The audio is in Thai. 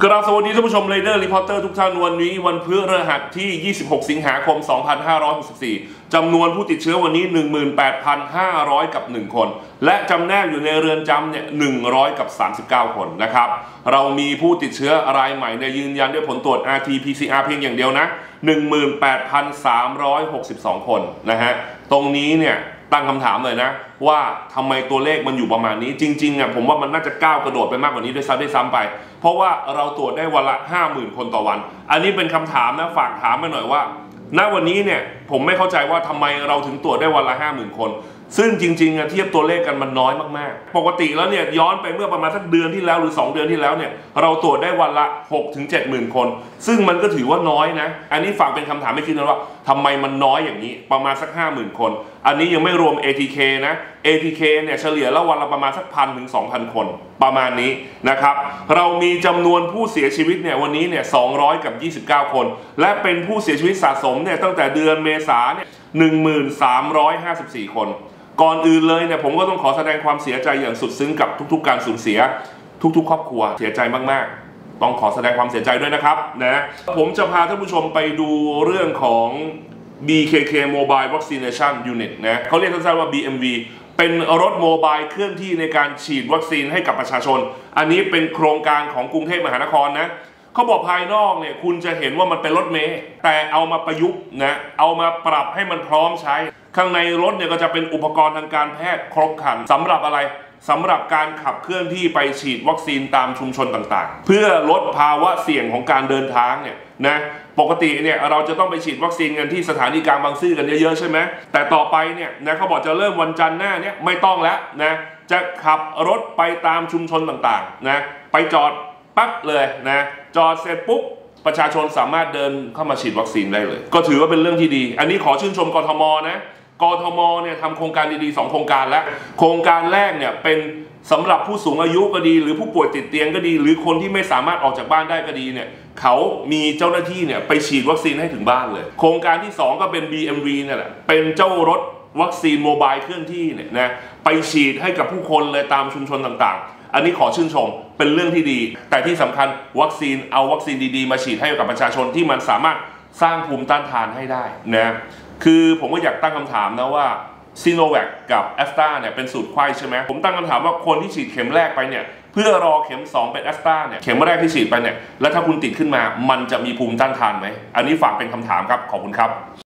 กราบสวัสดีท่านผู้ชมเรเดอร์รีพอร์เตอร์ทุกท่านวันนี้วันพฤหัสที่ 26 สิงหาคม 2564 จำนวนผู้ติดเชื้อวันนี้ 18,500 กับ 1 คน และจำแนกอยู่ในเรือนจำเนี่ย100 กับ 39 คนนะครับเรามีผู้ติดเชื้อรายใหม่เนี่ยยืนยันด้วยผลตรวจ RT-PCR เพียงอย่างเดียวนะ 18,362 คนนะฮะตรงนี้เนี่ยตั้งคำถามเลยนะว่าทำไมตัวเลขมันอยู่ประมาณนี้จริงๆอ่ะผมว่ามันน่าจะก้าวกระโดดไปมากกว่านี้ด้วยซ้ำไปเพราะว่าเราตรวจได้วันละ 50,000 คนต่อวันอันนี้เป็นคำถามนะฝากถามมาหน่อยว่าณวันนี้เนี่ยผมไม่เข้าใจว่าทำไมเราถึงตรวจได้วันละ 50,000 คนซึ่งจริงๆเทียบตัวเลขกันมันน้อยมากๆปกติแล้วเนี่ยย้อนไปเมื่อประมาณสักเดือนที่แล้วหรือ2 เดือนที่แล้วเนี่ยเราตรวจได้วันละ 6-70,000 คนซึ่งมันก็ถือว่าน้อยนะอันนี้ฝากเป็นคำถามให้คิดนะว่าทำไมมันน้อยอย่างนี้ประมาณสัก 50,000 คนอันนี้ยังไม่รวม ATK นะ ATK เนี่ยเฉลี่ยแล้ววันละประมาณสัก 1,000 ถึง 2,000 คนประมาณนี้นะครับเรามีจำนวนผู้เสียชีวิตเนี่ยวันนี้เนี่ย200 กับ 29 คนและเป็นผู้เสียชีวิตสะสมเนี่ยตั้งแต่เดือนเมษายนเนี่ย 1354 คนก่อนอื่นเลยเนี่ยผมก็ต้องขอแสดงความเสียใจอย่างสุดซึ้งกับทุกๆการสูญเสียทุกๆครอบครัวเสียใจมากๆต้องขอแสดงความเสียใจด้วยนะครับนะผมจะพาท่านผู้ชมไปดูเรื่องของ BKK Mobile Vaccination Unit นะเขาเรียกสั้นๆว่า BMV เป็นรถโมบายเคลื่อนที่ในการฉีดวัคซีนให้กับประชาชนอันนี้เป็นโครงการของกรุงเทพมหานครนะเขาบอกภายนอกเนี่ยคุณจะเห็นว่ามันเป็นรถเมล์แต่เอามาประยุกต์นะเอามาปรับให้มันพร้อมใช้ข้างในรถเนี่ยก็จะเป็นอุปกรณ์ทางการแพทย์ครบครันสำหรับอะไรสำหรับการขับเคลื่อนที่ไปฉีดวัคซีนตามชุมชนต่างๆเพื่อลดภาวะเสี่ยงของการเดินทางเนี่ยนะปกติเนี่ยเราจะต้องไปฉีดวัคซีนกันที่สถานีกลางบางซื่อกันเยอะๆใช่ไหมแต่ต่อไปเนี่ยนะเขาบอกจะเริ่มวันจันทร์หน้าเนี่ยไม่ต้องแล้วนะจะขับรถไปตามชุมชนต่างๆนะไปจอดปั๊บเลยนะจอดเสร็จปุ๊บประชาชนสามารถเดินเข้ามาฉีดวัคซีนได้เลยก็ถือว่าเป็นเรื่องที่ดีอันนี้ขอชื่นชมกทมนะกทมเนี่ยทำโครงการดีๆ2 โครงการแล้วโครงการแรกเนี่ยเป็นสำหรับผู้สูงอายุก็ดีหรือผู้ป่วยติดเตียงก็ดีหรือคนที่ไม่สามารถออกจากบ้านได้ก็ดีเนี่ยเขามีเจ้าหน้าที่เนี่ยไปฉีดวัคซีนให้ถึงบ้านเลยโครงการที่2ก็เป็น BMV เนี่ยแหละเป็นเจ้ารถวัคซีนโมบายเคลื่อนที่เนี่ยนะไปฉีดให้กับผู้คนเลยตามชุมชนต่างๆอันนี้ขอชื่นชมเป็นเรื่องที่ดีแต่ที่สำคัญวัคซีนเอาวัคซีนดีๆมาฉีดให้กับประชาชนที่มันสามารถสร้างภูมิต้านทานให้ได้นะคือผมก็อยากตั้งคำถามนะว่าซีโนแวคกับแอสตราเนี่ยเป็นสูตรไข้ใช่ไหมผมตั้งคำถามว่าคนที่ฉีดเข็มแรกไปเนี่ยเพื่อรอเข็ม2เป็นแอสตราเนี่ยเข็มแรกที่ฉีดไปเนี่ยแล้วถ้าคุณติดขึ้นมามันจะมีภูมิต้านทานไหมอันนี้ฝากเป็นคำถามครับขอบคุณครับ